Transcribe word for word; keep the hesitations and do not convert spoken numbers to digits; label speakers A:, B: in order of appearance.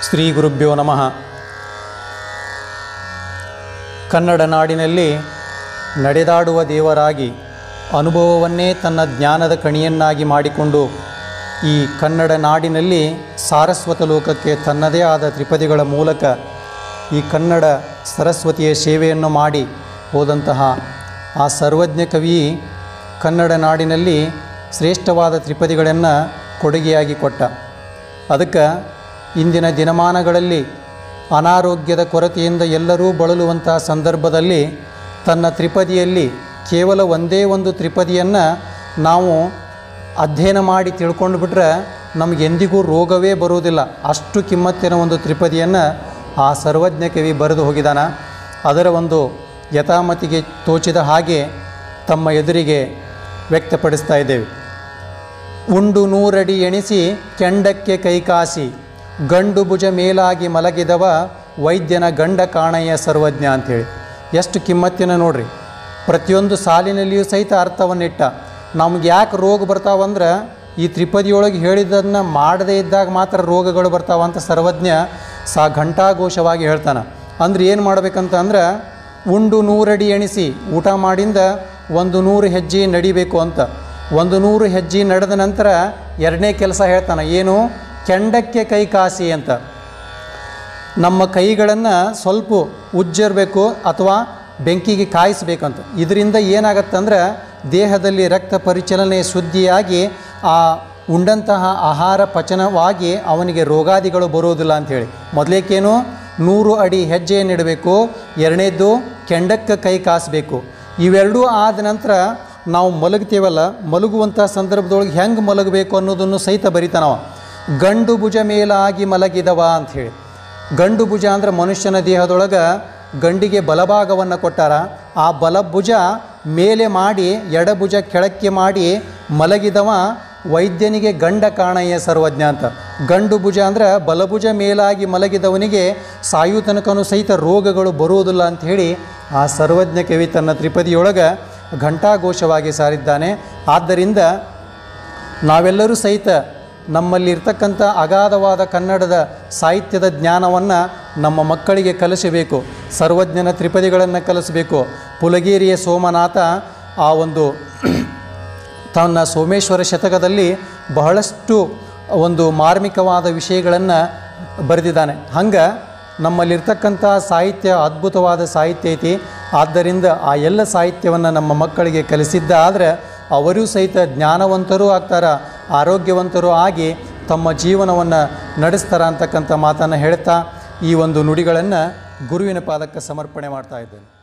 A: ಶ್ರೀ ಗುರುಭ್ಯೋ ನಮಃ. ಕನ್ನಡ ನಾಡಿನಲ್ಲಿ ನಡೆದಾಡುವ ದೇವರಾಗಿ ಅನುಭವವನ್ನೇ ತನ್ನ ಜ್ಞಾನದ ಕಣಿಯನ್ನಾಗಿ ಮಾಡಿಕೊಂಡು ಈ ಕನ್ನಡ ನಾಡಿನಲ್ಲಿ ಸಾರಸ್ವತ ಲೋಕಕ್ಕೆ ತನ್ನದೇ ಆದ ತ್ರಿಪದಿಗಳ ಮೂಲಕ ಈ ಕನ್ನಡ ಸರಸ್ವತಿಯ ಸೇವೆಯನ್ನು ಮಾಡಿ ಹೋದಂತಹ ಆ ಸರ್ವಜ್ಞ ಕವಿ ಕನ್ನಡ ನಾಡಿನಲ್ಲಿ ಶ್ರೇಷ್ಠವಾದ ತ್ರಿಪದಿಗಳನ್ನು ಕೊಡುಗೆಯಾಗಿ ಕೊಟ್ಟ. ಅದಕ್ಕೆ ಇಂದಿನ ದಿನಮಾನಗಳಲ್ಲಿ ಅನಾರೋಗ್ಯದ ಕೊರತೆಯಿಂದ ಎಲ್ಲರೂ ಬಳಲುವಂಥ ಸಂದರ್ಭದಲ್ಲಿ ತನ್ನ ತ್ರಿಪದಿಯಲ್ಲಿ ಕೇವಲ ಒಂದೇ ಒಂದು ತ್ರಿಪದಿಯನ್ನು ನಾವು ಅಧ್ಯಯನ ಮಾಡಿ ತಿಳ್ಕೊಂಡು ಬಿಟ್ರೆ ನಮಗೆಂದಿಗೂ ರೋಗವೇ ಬರುವುದಿಲ್ಲ. ಅಷ್ಟು ಕಿಮ್ಮತ್ತಿನ ಒಂದು ತ್ರಿಪದಿಯನ್ನು ಆ ಸರ್ವಜ್ಞ ಕವಿ ಬರೆದು ಹೋಗಿದ್ದಾನೆ. ಅದರ ಒಂದು ಯಥಾಮತಿಗೆ ತೋಚಿದ ಹಾಗೆ ತಮ್ಮ ಎದುರಿಗೆ ವ್ಯಕ್ತಪಡಿಸ್ತಾ ಇದ್ದೇವೆ. ಉಂಡು ನೂರಡಿ ಎಣಿಸಿ ಕೆಂಡಕ್ಕೆ ಕೈಕಾಸಿ ಗಂಡು ಭುಜ ಮೇಲಾಗಿ ಮಲಗಿದವ ವೈದ್ಯನ ಗಂಡ ಕಾಣಯ್ಯ ಸರ್ವಜ್ಞ ಅಂಥೇಳಿ. ಎಷ್ಟು ಕಿಮ್ಮತ್ತಿನ ನೋಡ್ರಿ. ಪ್ರತಿಯೊಂದು ಸಾಲಿನಲ್ಲಿಯೂ ಸಹಿತ ಅರ್ಥವನ್ನಿಟ್ಟ. ನಮ್ಗೆ ಯಾಕೆ ರೋಗ ಬರ್ತಾವಂದ್ರೆ ಈ ತ್ರಿಪದಿಯೊಳಗೆ ಹೇಳಿದ್ದನ್ನು ಮಾಡದೇ ಇದ್ದಾಗ ಮಾತ್ರ ರೋಗಗಳು ಬರ್ತಾವಂತ ಸರ್ವಜ್ಞ ಸಾ ಘಂಟಾಘೋಷವಾಗಿ ಹೇಳ್ತಾನೆ. ಅಂದ್ರೆ ಏನು ಮಾಡಬೇಕಂತ ಅಂದ್ರೆ ಉಂಡು ನೂರಡಿ ಎಣಿಸಿ ಊಟ ಮಾಡಿಂದ ಒಂದು ನೂರು ಹೆಜ್ಜೆ ನಡಿಬೇಕು ಅಂತ. ಒಂದು ನೂರು ಹೆಜ್ಜೆ ನಡೆದ ನಂತರ ಎರಡನೇ ಕೆಲಸ ಹೇಳ್ತಾನೆ, ಏನು? ಕೆಂಡಕ್ಕೆ ಕೈ ಕಾಸಿ ಅಂತ. ನಮ್ಮ ಕೈಗಳನ್ನು ಸ್ವಲ್ಪ ಉಜ್ಜಿರಬೇಕು ಅಥವಾ ಬೆಂಕಿಗೆ ಕಾಯಿಸಬೇಕಂತ. ಇದರಿಂದ ಏನಾಗತ್ತಂದ್ರೆ ದೇಹದಲ್ಲಿ ರಕ್ತ ಪರಿಚಲನೆ ಶುದ್ಧಿಯಾಗಿ ಆ ಉಂಡಂತಹ ಆಹಾರ ಪಚನವಾಗಿ ಅವನಿಗೆ ರೋಗಾದಿಗಳು ಬರೋದಿಲ್ಲ ಅಂಥೇಳಿ. ಮೊದಲೇಕೇನು? ನೂರು ಅಡಿ ಹೆಜ್ಜೆಯನ್ನಿಡಬೇಕು. ಎರಡನೇದ್ದು ಕೆಂಡಕ್ಕೆ ಕೈ ಕಾಸಬೇಕು. ಇವೆರಡೂ ಆದ ನಂತರ ನಾವು ಮಲಗ್ತೀವಲ್ಲ, ಮಲಗುವಂಥ ಸಂದರ್ಭದೊಳಗೆ ಹೆಂಗೆ ಮಲಗಬೇಕು ಅನ್ನೋದನ್ನು ಸಹಿತ ಬರಿತಾನವ. ಗಂಡು ಭುಜ ಮೇಲಾಗಿ ಮಲಗಿದವ ಅಂಥೇಳಿ. ಗಂಡು ಭುಜ ಅಂದ್ರೆ ಮನುಷ್ಯನ ದೇಹದೊಳಗೆ ಗಂಡಿಗೆ ಬಲಭಾಗವನ್ನು ಕೊಟ್ಟಾರ. ಆ ಬಲಭುಜ ಮೇಲೆ ಮಾಡಿ ಎಡಭುಜ ಕೆಳಕ್ಕೆ ಮಾಡಿ ಮಲಗಿದವ ವೈದ್ಯನಿಗೆ ಗಂಡ ಕಾಣಯ್ಯ ಸರ್ವಜ್ಞ ಅಂತ. ಗಂಡು ಭುಜ ಅಂದ್ರೆ ಬಲಭುಜ ಮೇಲಾಗಿ ಮಲಗಿದವನಿಗೆ ಸಾಯು ತನಕನೂ ಸಹಿತ ರೋಗಗಳು ಬರುವುದಿಲ್ಲ ಅಂಥೇಳಿ ಆ ಸರ್ವಜ್ಞ ಕವಿ ತನ್ನ ತ್ರಿಪದಿಯೊಳಗೆ ಘಂಟಾಘೋಷವಾಗಿ ಸಾರಿದ್ದಾನೆ. ಆದ್ದರಿಂದ ನಾವೆಲ್ಲರೂ ಸಹಿತ ನಮ್ಮಲ್ಲಿರ್ತಕ್ಕಂಥ ಅಗಾಧವಾದ ಕನ್ನಡದ ಸಾಹಿತ್ಯದ ಜ್ಞಾನವನ್ನು ನಮ್ಮ ಮಕ್ಕಳಿಗೆ ಕಲಿಸಬೇಕು. ಸರ್ವಜ್ಞನ ತ್ರಿಪದಿಗಳನ್ನು ಕಲಿಸಬೇಕು. ಪುಲಗೇರಿಯ ಸೋಮನಾಥ ಆ ಒಂದು ತನ್ನ ಸೋಮೇಶ್ವರ ಶತಕದಲ್ಲಿ ಬಹಳಷ್ಟು ಒಂದು ಮಾರ್ಮಿಕವಾದ ವಿಷಯಗಳನ್ನು ಬರೆದಿದ್ದಾನೆ. ಹಂಗೆ ನಮ್ಮಲ್ಲಿರ್ತಕ್ಕಂಥ ಸಾಹಿತ್ಯ ಅದ್ಭುತವಾದ ಸಾಹಿತ್ಯ ಐತಿ. ಆದ್ದರಿಂದ ಆ ಎಲ್ಲ ಸಾಹಿತ್ಯವನ್ನು ನಮ್ಮ ಮಕ್ಕಳಿಗೆ ಕಲಿಸಿದ್ದಾದರೆ ಅವರೂ ಸಹಿತ ಜ್ಞಾನವಂತರೂ ಆಗ್ತಾರೆ, ಆರೋಗ್ಯವಂತರೂ ಆಗಿ ತಮ್ಮ ಜೀವನವನ್ನು ನಡೆಸ್ತಾರೆ ಅಂತಕ್ಕಂಥ ಮಾತನ್ನು ಹೇಳ್ತಾ ಈ ಒಂದು ನುಡಿಗಳನ್ನು ಗುರುವಿನ ಪಾದಕ್ಕೆ ಸಮರ್ಪಣೆ ಮಾಡ್ತಾ ಇದ್ದೇನೆ.